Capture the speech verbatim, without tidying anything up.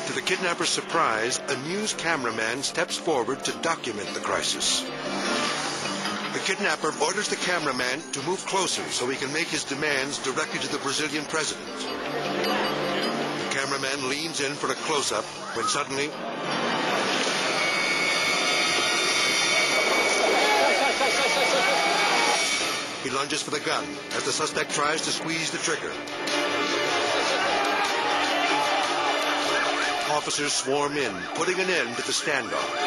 To the kidnapper's surprise, a news cameraman steps forward to document the crisis. The kidnapper orders the cameraman to move closer so he can make his demands directly to the Brazilian president. The cameraman leans in for a close-up when suddenly... he lunges for the gun as the suspect tries to squeeze the trigger. Officers swarm in, putting an end to the standoff.